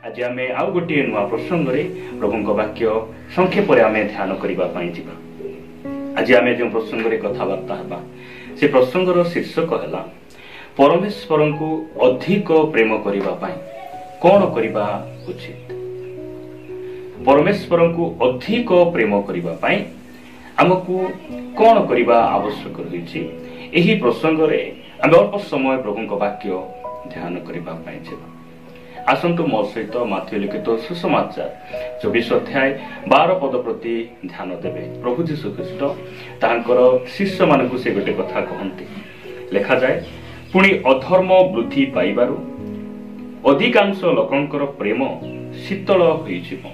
आज आम आउ गोटे नुआ प्रसंग में प्रभु वाक्य संक्षेप आम ध्यान करने आज आम जो प्रसंग में कथबार्ता होगा से प्रसंगर शीर्षक है परमेश्वर को अधिक प्रेम करने कौन करने उचित। परमेश्वर को अधिक प्रेम करने आमको कौन करने आवश्यक रही यही प्रसंग में आम अल्प समय प्रभु वाक्य ध्यान करने आसतु मो सहित माथ्यू लिखित सुसमाचार 24 अध्याय 12 पद प्रति ध्यान देवे। प्रभु जीशु ख्रीष्ट तांकर शिष्य मानक से गोटे कथा कहते लिखा जाए, पुणी अधर्म वृद्धि पाइबारु अधिकांश लोकंकर प्रेम शीतल होइजिवो।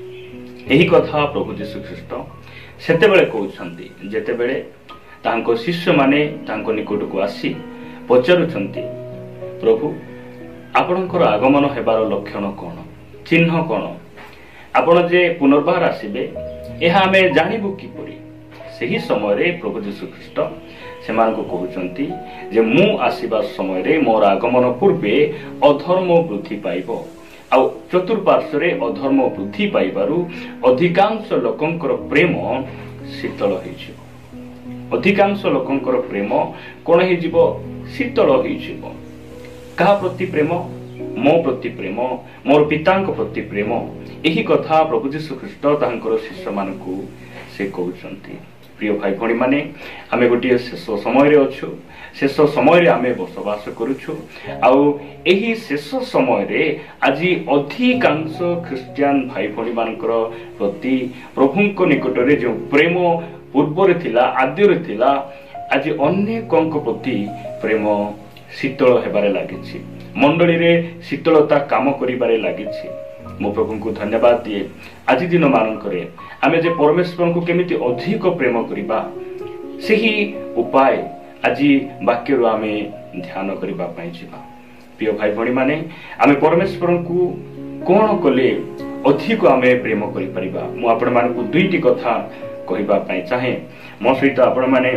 एही कथा प्रभु जीशु ख्रीष्ट सेतेबेले कहउछन्ति जेतेबेले तांको शिष्य माने तांको निकटକୁ आसी पचारुछन्ति, प्रभु आपणकर आगमन हेबार लक्षण कौन, चिन्ह कौन, आपण जे पुनर्बार आसिबे यह आमे जानिबु किपरि। सही समय रे प्रभु जीशु ख्रीष्ट सेमानकु कहउछन्ति जे मु आसीबा समय रे मोर आगमन पूर्वे अधर्म वृद्धि पाइबो आ चतुर्पार्श्व रे अधर्म वृद्धि पाइबारु अधिकांश लोकंकर प्रेम शीतल होइजिवो। अधिकांश लोकंकर प्रेम कोन होइजिवो, शीतल होइजिवो। कहा प्रति प्रेम, मो प्रति प्रेम, मोर पितांक प्रति प्रेम। यही कथा प्रभु जीशु ख्रीष्ट तांकर शिष्य मानकु से कहउछन्ति। प्रिय भाई भणी माने आमे गोटे शेष समय रे अछु, शेष समय रे आमे बसवास करूछु। आउ एही शेष समय रे आज अधिकांश ख्रिस्टियन भाई भणी मानकर प्रति प्रभुंक निकट रे जो प्रेम पूर्व रे थिला, आद्य रे थिला, आज अनेकंक प्रति प्रेम शीतल हेबारे लागिछि। मंडली रे शीतलता काम करिबारे लागिछि। मो प्रभु को धन्यवाद दिए आज दिन मानकरे आमे जे परमेश्वर को केमिति अधिक प्रेम करिबा सही उपाय आज वाक्य रो आमे ध्यान करिबा पई जिबा। प्रिय भाई भणी माने आमे परमेश्वर को कोन कले अधिक आमे प्रेम करि परिबा। मु आपण मानकु दुईटी कथा कहिबा पई चाहे। मो सहित आपण माने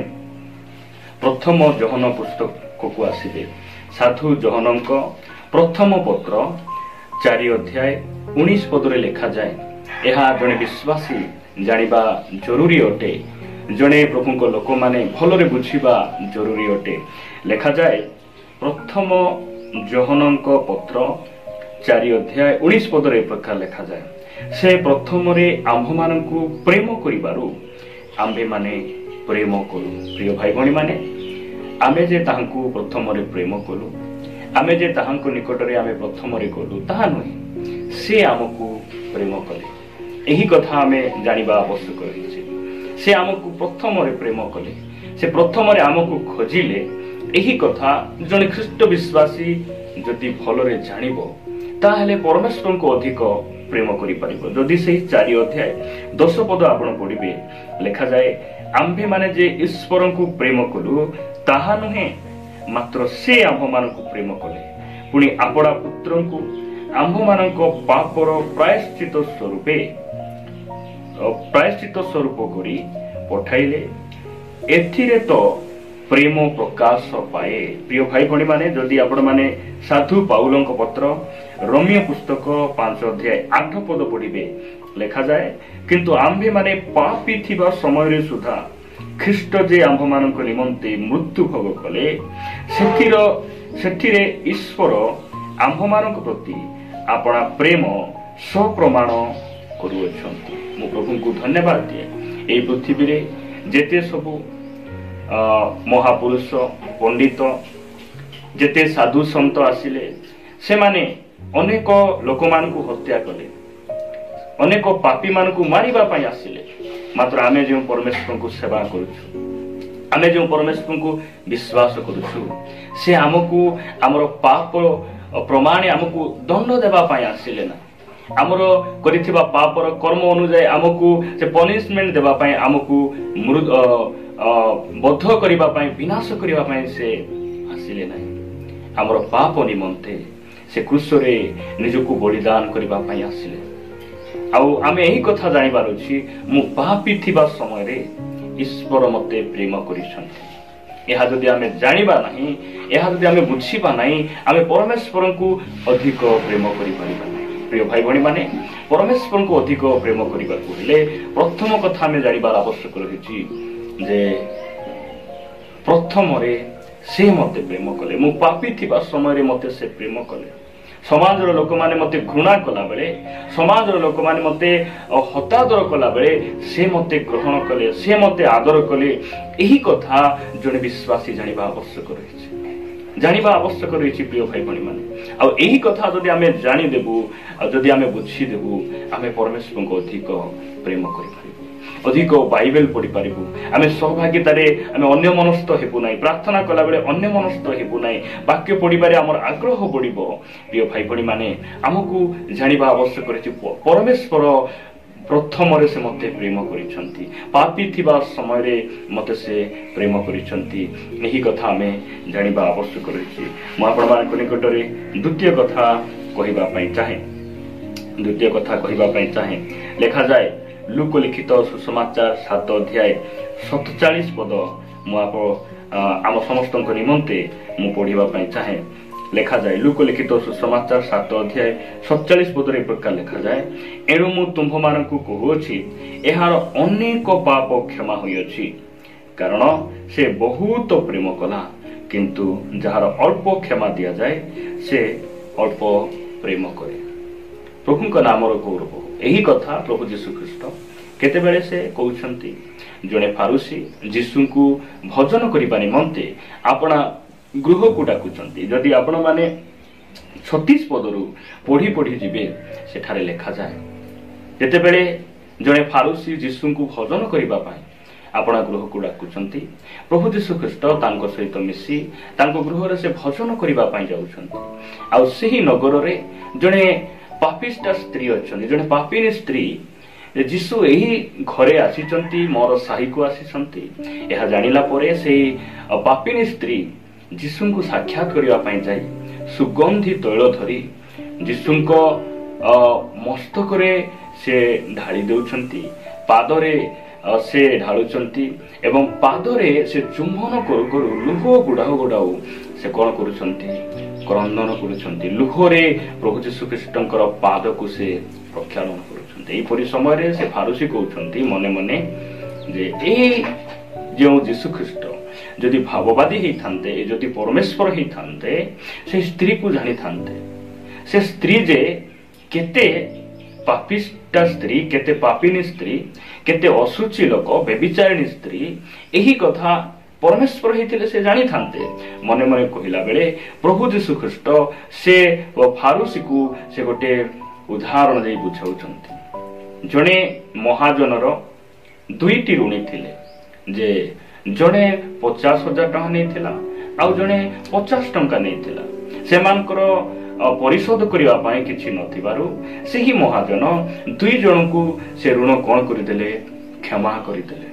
प्रथम योहन पुस्तक को आसिबे। साधु योहनक प्रथम पत्र 4 अध्याय 19 पद रे लिखा जाए, यह जने विश्वासी जानिबा जरूरी अटे, जने प्रभु को लोक माने भलरे बुझिबा जरूरी अटे। लिखा जाए प्रथम योहनक पत्र 4 अध्याय 19 पद रे प्रकार लिखा जाए, से प्रथम रे आम्भ मानकु प्रेम करिबारु आम्भे माने प्रेम करू। प्रिय भाई भणी माने आमे जे ताहांकु प्रथम रे प्रेम कलु, आमे जे ताहांकु निकट रे आमे प्रथम रे कलु ताहा नुहे, से आमकु प्रेम कले। एही कथा आमे जानिबा आवश्यक रहिछि। से आमकु प्रथम रे प्रेम कले, से प्रथम रे आमकु खोजिले। एही कथा जने ख्रीष्ट विश्वासी जदि भलरे जानिबो ताहेले परमेश्वर को अधिक प्रेम करि परिबो। जदि सही 4 अध्याय 10 पद आपण पढिबे, लिखा जाए, आम्भे माने जे ईश्वर को प्रेम कलु ताहा नुहे, मात्र से आम्भ मानकु प्रेम कले, पुणी आपड़ा पुत्र को आम्भ मानक पापर प्रायश्चित स्वरूप करी पठाइले, एथिरे तो प्रेम प्रकाश पाए। प्रिय भाई भणी माने जदि आपण माने साधु पाउलंक पत्र रोमियो पुस्तक 5 अध्याय 8 पद पढ़िबे, लिखा जाए, किंतु आम्भे माने पापी थिबा समय रे सुधा ख्रीष्ट जे आम्भ मानक निमंते मृत्यु भोग कले, सेठिरे ईश्वर आम्भ मानक प्रति आपणा प्रेम स्वप्रमाण करुअछन्ति। मो प्रभु को धन्यवाद दिए। एई पृथ्वी रे जेते सबु महापुरुष पंडित जेते साधु संत आसिले, से माने अनेक लोक मानकु हत्या कले, अनेक पापी मानकु मारिबा पई आसिले। मात्र आमे जो परमेश्वर को सेवा करूछु, आमे जो परमेश्वर को विश्वास करूछु, से आमको आमर पाप प्रमाण आमको दंड देबा पई आसिले ना। आमर करिथिबा पापर कर्म अनुसार आमको से पनिशमेंट देबा पई, आमको बद्ध करिबा पई, विनाश करिबा पई से आसिले नाही। आमर पाप निमंते से क्रूस रे निजको बलिदान करिबा पई आसिले। आउ आमे एही कथा जानिबार अछि, मु पापी थिबा समय रे ईश्वर मते प्रेम करिसंति। यह जदि आमे जानिबा नाही, यह जदि आमे बुझिबा नाही, आमे परमेश्वर को अधिक प्रेम करि परिबा नाही। प्रिय भाई भणी माने परमेश्वर को अधिक प्रेम करने प्रथम कथा आम जानवर आवश्यक रही जे प्रथम से मते प्रेम कले मु पापी थिबा समय मते से प्रेम कले समाज लोक माने मते घृणा कला बेले समाज लोक माने मते हतादर कला बेले से मते ग्रहण कले से मते आदर कले यही कथा जने विश्वासी जानिबा आवश्यक रही जानिबा आवश्यक रही प्रिय भाई भणी माने आ यही कथा जदि आमे जानि देबु जदि आमे बुझी देबु आमे परमेश्वर को अधिक प्रेम करि अधिक बाइबल पढ़ी पारिबु आमे सहभागितार आमे अन्य मनस्थ हेबु नाही प्रार्थना कला बेले अन्य मनस्थ हेबु नाही वाक्य पढ़िबारे हमर आग्रह बढ़िबो प्रिय भाई भणी माने हमकु जानिबा आवश्यक रही परमेश्वर प्रथम से मते प्रेम करिसंती पापी थिबा समय रे मते से प्रेम करिसंती एही कथा आमे जानिबा आवश्यक रही मु आपण मानक निकटरे द्वितीय कथा कहिबा पई चाहे द्वितीय कथा कहिबा पई चाहे लिखा जाए लूक लिखित सुसमाचार 7 अध्याय 47 पद मु आम समस्त निमंते मु पढ़िबा पई चाहे लिखा जाए लूक लिखित सुसमाचार 7 अध्याय 47 पद रे प्रकार लिखा जाए एणु मु तुम्भ मानकु कहूछि एहार अनेक पाप क्षमा होइछि कारण से बहुत प्रेम कला किंतु जहार अल्प क्षमा दिया जाए से अल्प प्रेम करे प्रभु का नाम गौरव यही कथा प्रभु जीशु ख्रीस्ट केते बेले से कहउछंती जने फारुसी जीशु को भजन करिबा निमंते आपना गृह को डाकुचंती जदि आपण माने 36 पदरु पढ़ी पढ़ी जिबे सेठारे लिखा जाए जेते बेले जने फारुसी जीशु को भजन करिबा पाई आपना गृह को डाकुचंती प्रभु जीशु ख्रीस्ट तांको सहित मिसी तांको गृह रे से भजन करिबा पाई जाउछंती आ सेही नगर रे जने पापिष्टा स्त्री अच्छी जड़े पापिनी स्त्री जीशु यही घरे आसी मोर साही को आसी यह जानिला परे से पापिनी स्त्री जीशु को साक्षात करने जाई सुगंधी तैल धरी जीशु मस्तक से ढाली दौरान पादरे से ढालुचंती एवं पादरे से चुंबन करू करू लुह गुड़ाऊ गुड़ाऊ से कौन करुचंती क्रंदन करुचंती लुहरे प्रभु जीशु ख्रीष्टंकर पाद को से प्रक्षालन करुचंती एपरि समय रे से फारुसी कहउचंती मने मने जे ए जो जीशु ख्रीष्ट जदि भाववादी ही थांते जदि परमेश्वर ही थांते से स्त्री को जानी थांते से स्त्री जे केते पापिष्टा स्त्री केते पापिनी स्त्री केते असुचि लोक व्यभिचारिणी स्त्री यही कथा परमेश्वर ही से जानी थांते मने मने कहिला बेले प्रभु जीशु ख्रीष्ट से फारुसी को से गोटे उदाहरण दे बुझाउछंती जने महाजनर दुईटी ऋणी थिले जे जने 50,000 टଙ୍କା नेथिला आ जने 50 टଙ୍କା नेथिला सेमानकर परिशोध करिवा पाए किछि नथिबारु सेही महाजन दुई जनकु से ऋण कोन करिदेले क्षमा करिदेले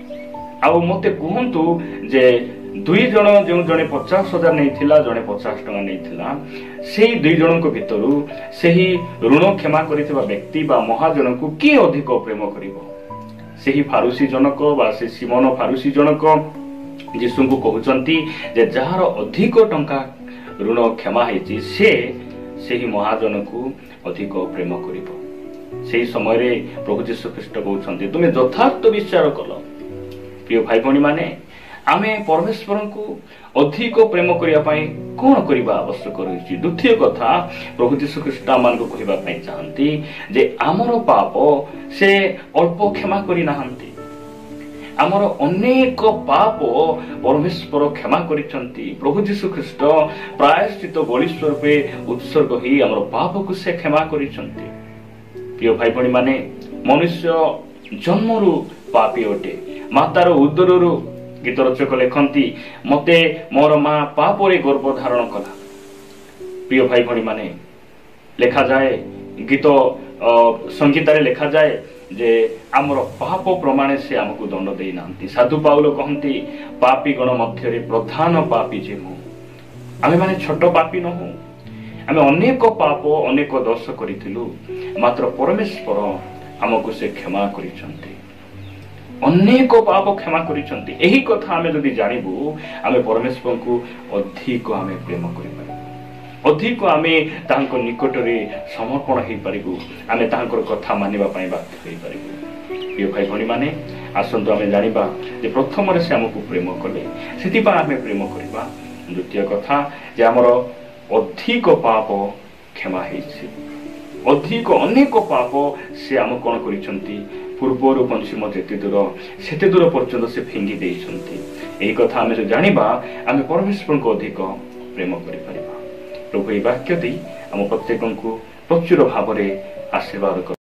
आ मते कहंतु जे दुई जन जो जने 50,000 नेथिला जने 50 टଙ୍କା नेथिला सेही दुई जनक भितरु सेही ऋण क्षमा करितबा व्यक्ति बा महाजन को के अधिक प्रेम करिवो सेही फारुसी जनक बा से सिमोन फारुसी जनक जीशु को कहउचंती जे जहार अधिक टंका ऋण क्षमा हेची से सेही महाजन को अधिक प्रेम करिवो सेही समय रे प्रभु जीशु ख्रीष्ट कहउचंती तुमे यथार्थ विचार कलो प्रिय भाई भणी माने आमे परमेश्वर को अधिक प्रेम करिया पाई कोन करिबा आवश्यक रही द्वितीय कथा प्रभु जीशु ख्रीष्ट मान को कहिबा पाई चाहंती जे आमर पाप से अल्प क्षमा करि नाहंती आमर अनेक पाप परमेश्वर क्षमा करिसंती प्रभु जीशु ख्रीष्ट प्रायश्चित बलि स्वरूपे उत्सर्ग ही आमर पाप को से क्षमा करिसंती प्रिय भाई भणी माने मनुष्य जन्मरु पापी अटे मातार उदररु गीत रचक लेखंती मते मोर मां पापरे गर्भ धारण कला प्रिय भाई भणी माने लेखा जाए गीत संगीतारे लेखा जाए जे आमर पाप प्रमाणे से हमको दंड देई नांती साधु पाउल कहंती पापी गण मध्य रे प्रधान पापी जे मु आमे माने छोट पापी न हो आमे अनेक पाप अनेक दोष करिथिलु मात्र परमेश्वर हमको से क्षमा करिसंती अनेक पाप क्षमा करिसंती एही कथा आमे जदि जानिबु आमे परमेश्वर को अधिक आमे प्रेम करि पारिबु ଅଧିକ ଆମେ ତାଙ୍କ ନିକଟରେ ସମର୍ପଣ ହେଇପାରିବୁ, ଆମେ ତାଙ୍କର କଥା ମାନିବା ପାଇଁ ବାଧ୍ୟ ହେଇପାରିବୁ। ପ୍ରିୟ ଭାଇ ଭଉଣୀମାନେ, ଆସନ୍ତୁ ଆମେ ଜାଣିବା ଯେ ପ୍ରଥମରେ ସେ ଆମକୁ ପ୍ରେମ କଲେ, ସେଥିପାଇଁ ଆମେ ପ୍ରେମ କରିବା। ଦ୍ୱିତୀୟ କଥା ଯେ ଆମର ଅଧିକ ପାପ କ୍ଷମା ହେଇଛି, ଅଧିକ ଅନେକ ପାପ ସେ ଆମ କ'ଣ କରିଛନ୍ତି, ପୂର୍ବରୁ ପଶ୍ଚିମ ଯେତେ ଦୂର ସେତେ ଦୂର ପର୍ଯ୍ୟନ୍ତ ସେ ଫିଙ୍ଗି ଦେଇଛନ୍ତି। ଏହି କଥା ଆମେ ଯଦି ଜାଣିବା, ଆମେ ପରମେଶ୍ୱରଙ୍କୁ ଅଧିକ ପ୍ରେମ କରିପାରିବା। ପ୍ରଭୁ ଏହି ବାକ୍ୟ ଦେଇ ଆମ ପ୍ରତ୍ୟେକଙ୍କୁ ପ୍ରଚୁର ଭାବରେ ଆଶୀର୍ବାଦ